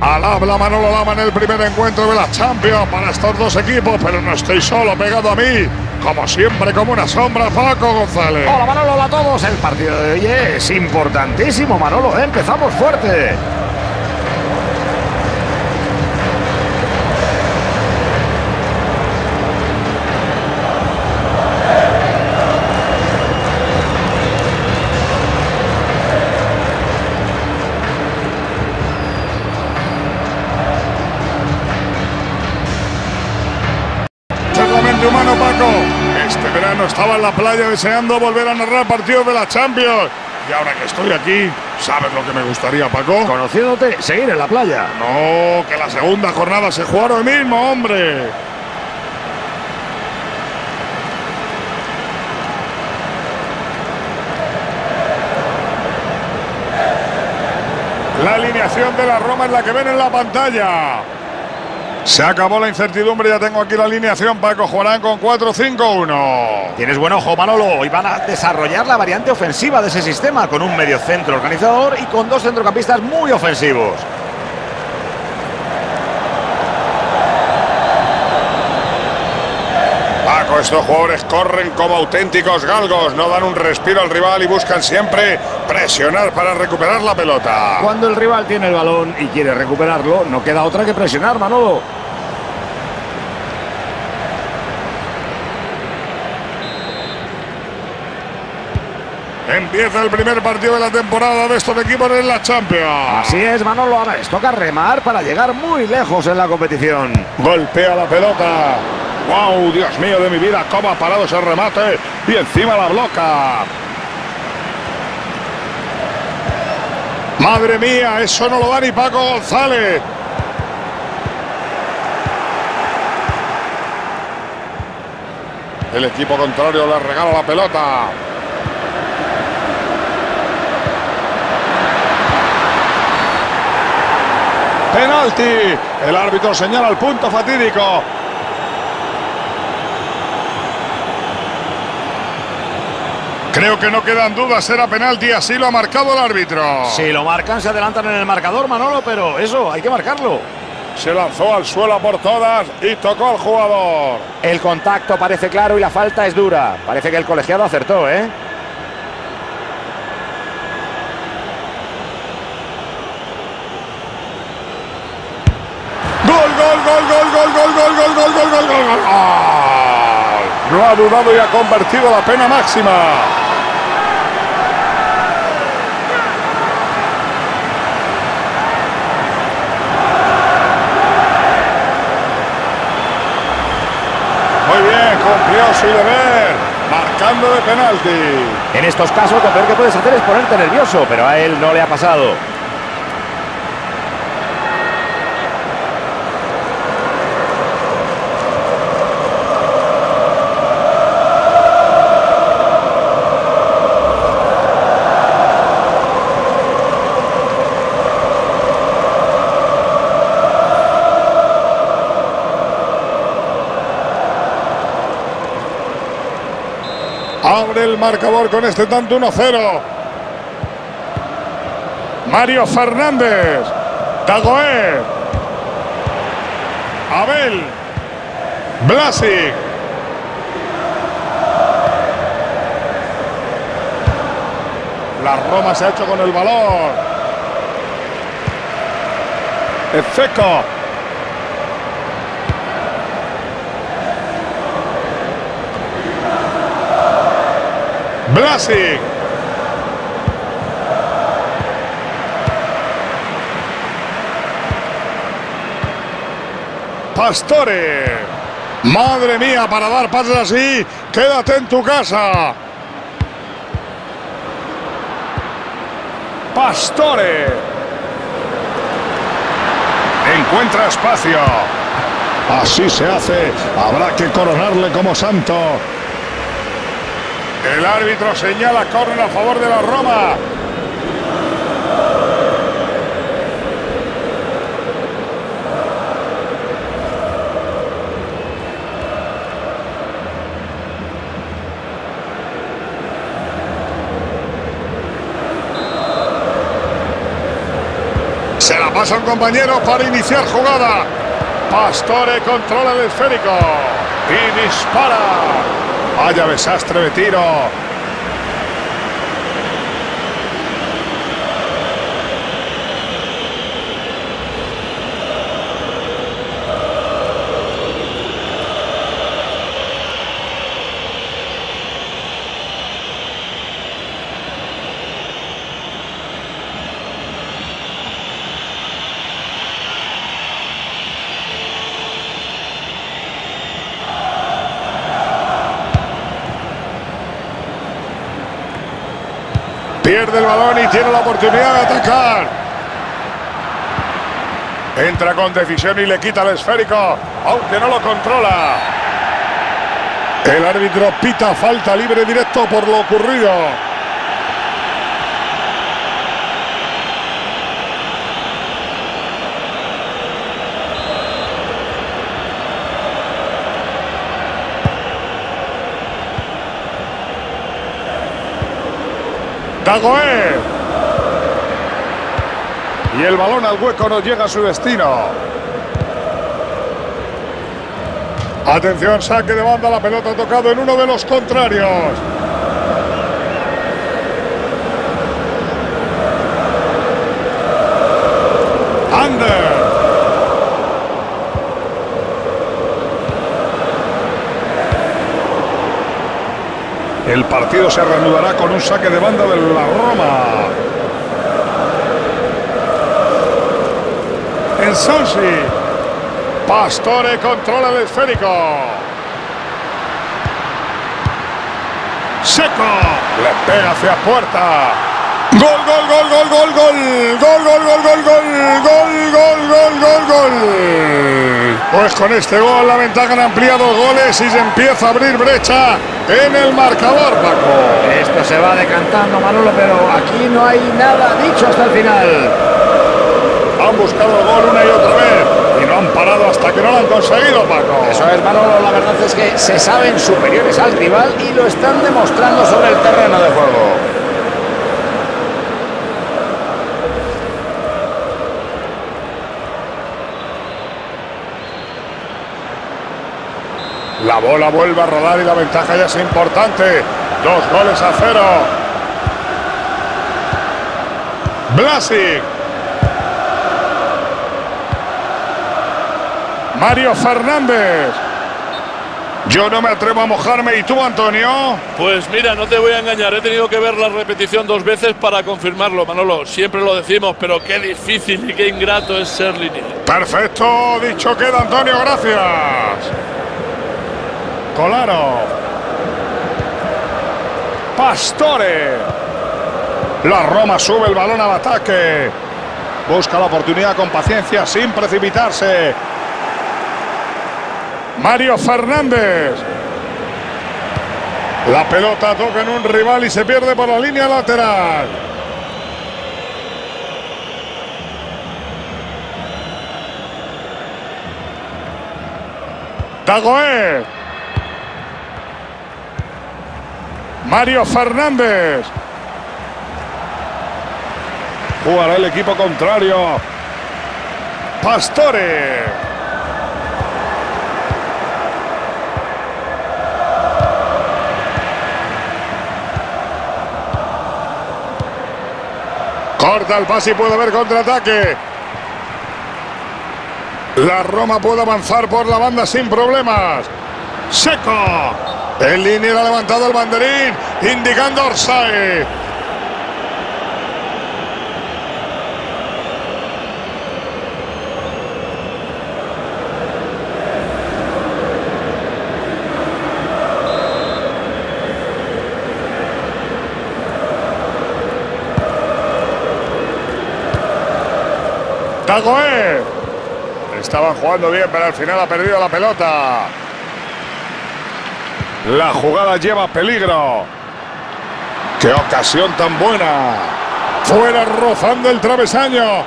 Al habla Manolo Lama en el primer encuentro de la Champions para estos dos equipos, pero no estoy solo pegado a mí. Como siempre, como una sombra, Paco González. Hola Manolo, hola a todos. El partido de hoy es importantísimo, Manolo. Empezamos fuerte. Humano, Paco. Este verano estaba en la playa deseando volver a narrar partidos de la Champions. Y ahora que estoy aquí, ¿sabes lo que me gustaría, Paco? Conociéndote, seguir en la playa. No, que la segunda jornada se juega hoy mismo, hombre. La alineación de la Roma es la que ven en la pantalla. Se acabó la incertidumbre, ya tengo aquí la alineación, Paco. Jugarán con 4-5-1. Tienes buen ojo, Manolo. Hoy van a desarrollar la variante ofensiva de ese sistema, con un mediocentro organizador y con dos centrocampistas muy ofensivos. Paco, estos jugadores corren como auténticos galgos, no dan un respiro al rival y buscan siempre presionar para recuperar la pelota. Cuando el rival tiene el balón y quiere recuperarlo, no queda otra que presionar, Manolo. Empieza el primer partido de la temporada de estos equipos en la Champions. Así es, Manolo. Ahora les toca remar para llegar muy lejos en la competición. Golpea la pelota. ¡Wow! Dios mío de mi vida, cómo ha parado ese remate y encima la bloca. ¡Madre mía! Eso no lo da ni Paco González. El equipo contrario le regala la pelota. ¡Penalti! El árbitro señala el punto fatídico. Creo que no quedan dudas, era penalti, así lo ha marcado el árbitro. Si lo marcan, se adelantan en el marcador, Manolo, pero eso, hay que marcarlo. Se lanzó al suelo por todas y tocó al jugador. El contacto parece claro y la falta es dura. Parece que el colegiado acertó, ¿eh? ¡Gol, gol, gol, gol, gol, gol, gol, gol, gol, gol, gol, gol, gol! No ha dudado y ha convertido la pena máxima. Muy bien, cumplió su deber, marcando de penalti. En estos casos, lo peor que puedes hacer es ponerte nervioso, pero a él no le ha pasado. Abre el marcador con este tanto 1-0. Mario Fernández. Dagoe. Abel. Blasic. La Roma se ha hecho con el balón. Efeco. Blasic. Pastore. Madre mía, para dar pases así, quédate en tu casa. Pastore. Encuentra espacio. Así se hace. Habrá que coronarle como santo. El árbitro señala córner a favor de la Roma. Se la pasa un compañero para iniciar jugada. Pastore controla el esférico y dispara. Vaya desastre de tiro. Pierde el balón y tiene la oportunidad de atacar. Entra con decisión y le quita el esférico, aunque no lo controla. El árbitro pita falta libre directo por lo ocurrido. Dagoe. Y el balón al hueco no llega a su destino. Atención, saque de banda, la pelota ha tocado en uno de los contrarios. Ander. El partido se reanudará con un saque de banda de la Roma. En Sonsi. Pastore controla el esférico. Seco. Le pega hacia puerta. Gol, gol, gol, gol, gol, gol. Gol, gol, gol, gol, gol. Gol, gol, gol, gol, gol. Pues con este gol la ventaja han ampliado goles y se empieza a abrir brecha en el marcador, Paco. Esto se va decantando, Manolo, pero aquí no hay nada dicho hasta el final. Han buscado el gol una y otra vez y no han parado hasta que no lo han conseguido, Paco. Eso es, Manolo, la verdad es que se saben superiores al rival y lo están demostrando sobre el terreno de juego. La bola vuelve a rodar y la ventaja ya es importante. 2-0. Blasic. Mario Fernández. Yo no me atrevo a mojarme. ¿Y tú, Antonio? Pues mira, no te voy a engañar. He tenido que ver la repetición 2 veces para confirmarlo, Manolo. Siempre lo decimos, pero qué difícil y qué ingrato es ser lineal. Perfecto. Dicho queda, Antonio. Gracias. Kolarov. Pastore. La Roma sube el balón al ataque. Busca la oportunidad con paciencia, sin precipitarse. Mario Fernández. La pelota toca en un rival y se pierde por la línea lateral. Dagoe. Mario Fernández. Jugará el equipo contrario. Pastore. Corta el pase y puede haber contraataque. La Roma puede avanzar por la banda sin problemas. Seco. En línea ha levantado el banderín, indicando offside. Dagoe. Estaban jugando bien, pero al final ha perdido la pelota. La jugada lleva peligro. ¡Qué ocasión tan buena! Fuera, rozando el travesaño.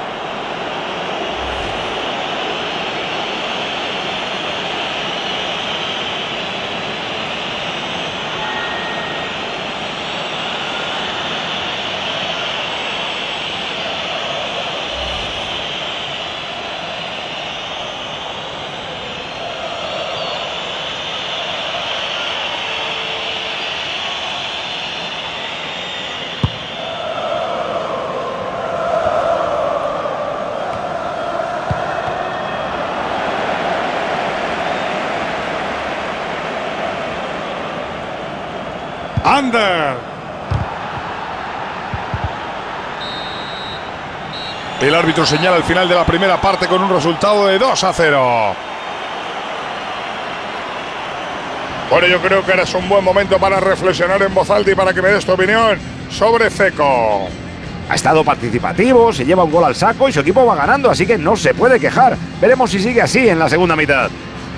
Ander. El árbitro señala el final de la primera parte con un resultado de 2-0. Bueno, yo creo que ahora es un buen momento para reflexionar en voz alta y para que me des tu opinión sobre Dzeko. Ha estado participativo, se lleva un gol al saco y su equipo va ganando, así que no se puede quejar. Veremos si sigue así en la segunda mitad.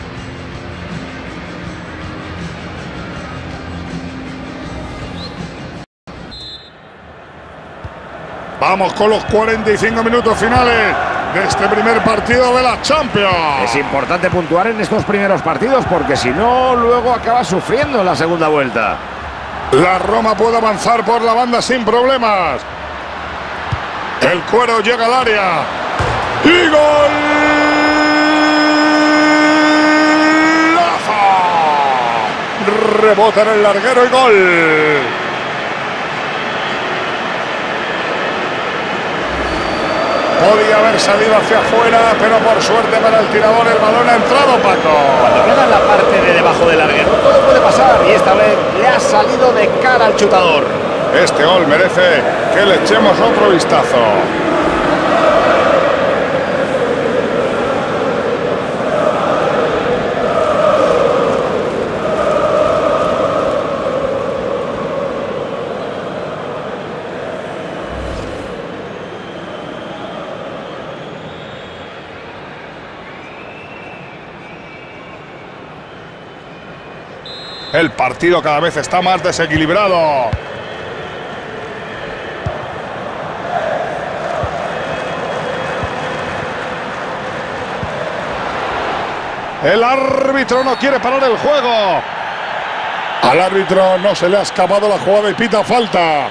Vamos con los 45 minutos finales de este primer partido de la Champions. Es importante puntuar en estos primeros partidos porque si no, luego acaba sufriendo en la segunda vuelta. La Roma puede avanzar por la banda sin problemas. El cuero llega al área. ¡Y gol! Rebota en el larguero y gol. Podía haber salido hacia afuera, pero por suerte para el tirador el balón ha entrado, Paco. Cuando queda en la parte de debajo del larguero, todo puede pasar y esta vez le ha salido de cara al chutador. Este gol merece que le echemos otro vistazo. El partido cada vez está más desequilibrado. El árbitro no quiere parar el juego. Al árbitro no se le ha escapado la jugada y pita falta.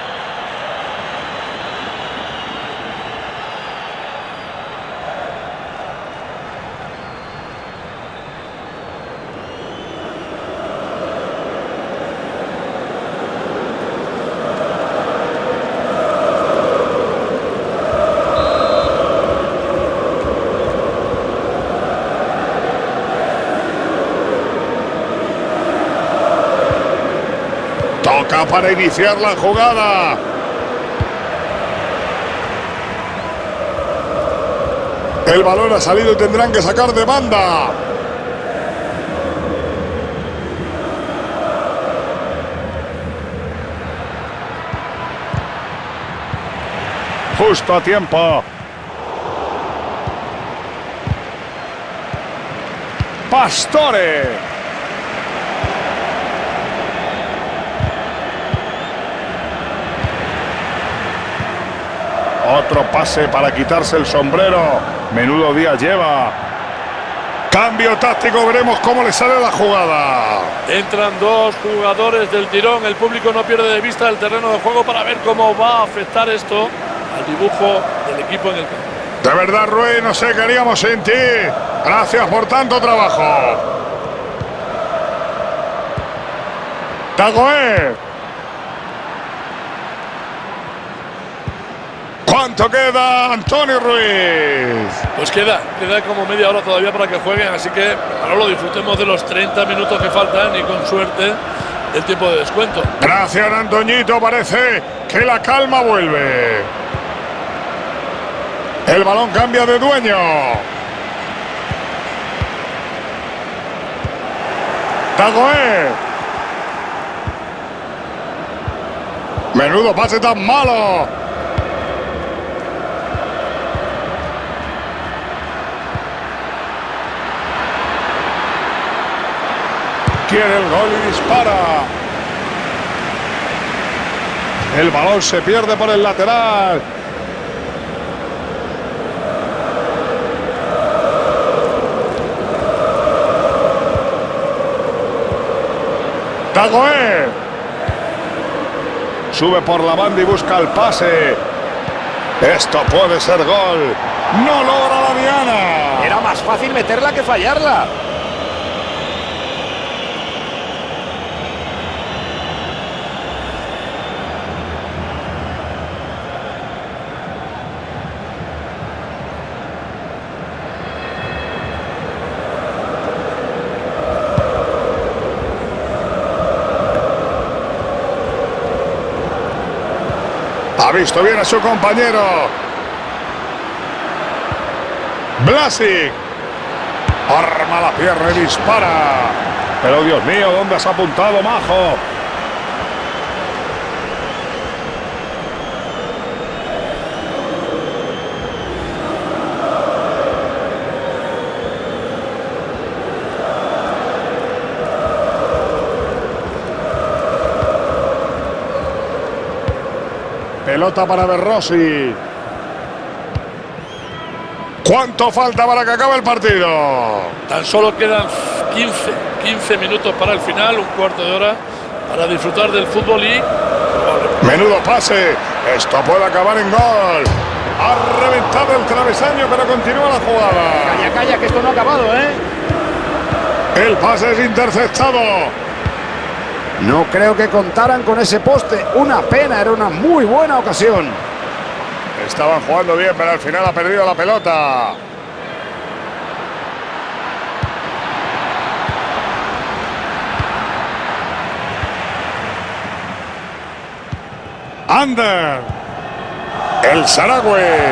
Toca para iniciar la jugada. El balón ha salido y tendrán que sacar de banda. Justo a tiempo. Pastore. Otro pase para quitarse el sombrero. Menudo día lleva. Cambio táctico, veremos cómo le sale la jugada. Entran dos jugadores del tirón. El público no pierde de vista el terreno de juego para ver cómo va a afectar esto al dibujo del equipo en el campo. De verdad, Rui, no sé qué haríamos sin ti. Gracias por tanto trabajo. Tagoe. ¿Cuánto queda, Antonio Ruiz? Pues queda como media hora todavía para que jueguen, así que ahora lo disfrutemos de los 30 minutos que faltan y con suerte el tiempo de descuento. Gracias, Antoñito, parece que la calma vuelve. El balón cambia de dueño. Tagoe. Menudo pase tan malo. Quiere el gol y dispara. El balón se pierde por el lateral. Tagoe. Sube por la banda y busca el pase. Esto puede ser gol. No logra la diana. Era más fácil meterla que fallarla. Ha visto bien a su compañero. Blasic. Arma la pierna y dispara. Pero Dios mío, ¿dónde has apuntado, majo? Pelota para Berrossi. ¿Cuánto falta para que acabe el partido? Tan solo quedan 15 minutos para el final, un cuarto de hora para disfrutar del fútbol y... Menudo pase. Esto puede acabar en gol. Ha reventado el travesaño, pero continúa la jugada. Calla, calla, que esto no ha acabado, ¿eh? El pase es interceptado. No creo que contaran con ese poste. Una pena, era una muy buena ocasión. Estaban jugando bien, pero al final ha perdido la pelota. Ander. El Saragüe.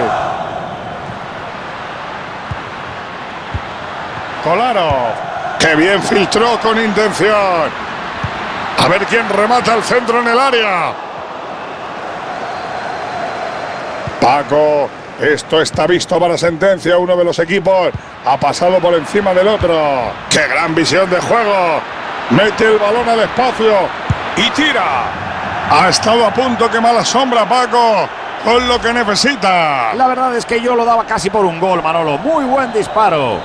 Kolarov. Que bien filtró con intención. A ver quién remata el centro en el área. Paco, esto está visto para sentencia. Uno de los equipos ha pasado por encima del otro. ¡Qué gran visión de juego! Mete el balón al espacio y tira. Ha estado a punto, que mala sombra, Paco, con lo que necesita. La verdad es que yo lo daba casi por un gol, Manolo. Muy buen disparo.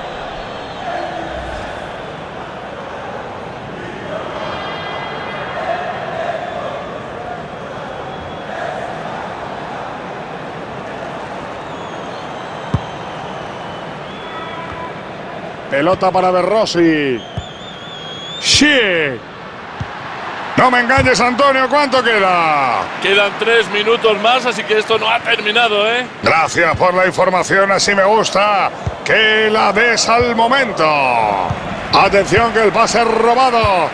Pelota para Berrossi. Sí. No me engañes, Antonio, ¿cuánto queda? Quedan 3 minutos más, así que esto no ha terminado, ¿eh? Gracias por la información, así me gusta que la des al momento. Atención, que el pase es robado.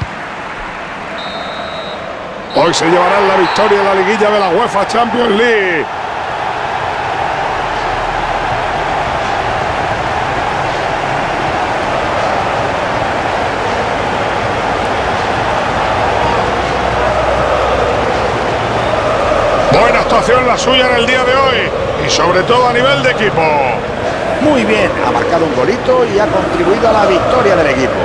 Hoy se llevarán la victoria en la liguilla de la UEFA Champions League. Buena actuación la suya en el día de hoy y sobre todo a nivel de equipo. Muy bien, ha marcado un golito y ha contribuido a la victoria del equipo.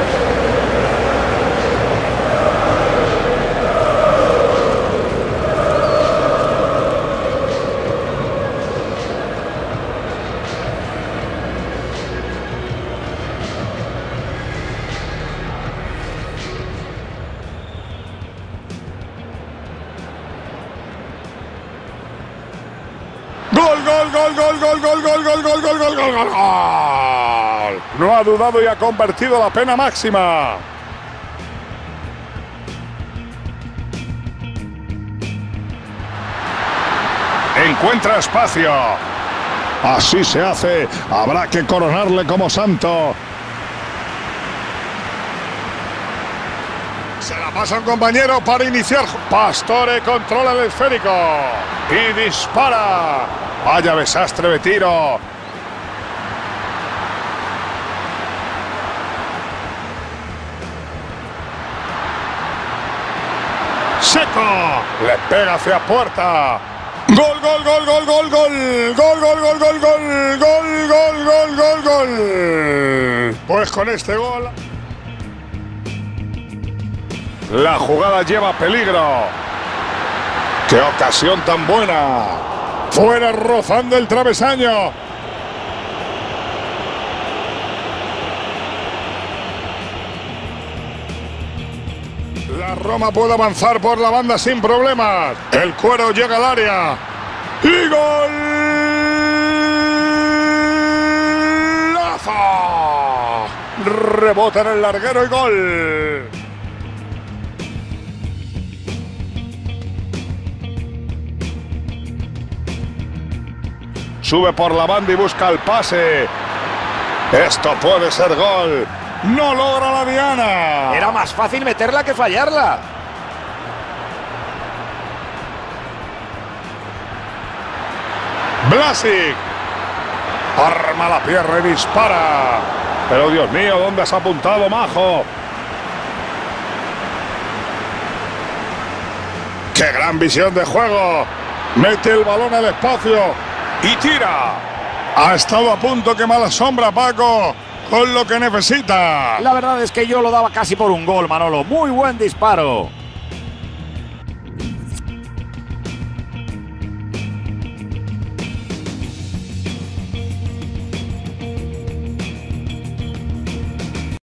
Gol, gol, gol, gol, gol, gol, gol, gol, gol, gol, gol, gol, gol. No ha dudado y ha convertido la pena máxima. Encuentra espacio. Así se hace. Habrá que coronarle como santo. Se la pasa un compañero para iniciar. Pastore controla el esférico y dispara. Vaya desastre de tiro. Seco. Le pega hacia puerta. Gol, gol, gol, gol, gol, gol. Gol, gol, gol, gol, gol. Gol, gol, gol, gol, gol. Pues con este gol la jugada lleva peligro. ¡Qué ocasión tan buena! Fuera, rozando el travesaño. La Roma puede avanzar por la banda sin problemas. El Cuero llega al área. ¡Y golazo! Rebota en el larguero y gol. Sube por la banda y busca el pase. Esto puede ser gol. No logra la diana. Era más fácil meterla que fallarla. Vlasic. Arma la pierna y dispara. Pero Dios mío, ¿dónde has apuntado, majo? ¡Qué gran visión de juego! Mete el balón al espacio y tira. Ha estado a punto, qué mala sombra, Paco, con lo que necesita. La verdad es que yo lo daba casi por un gol, Manolo. Muy buen disparo.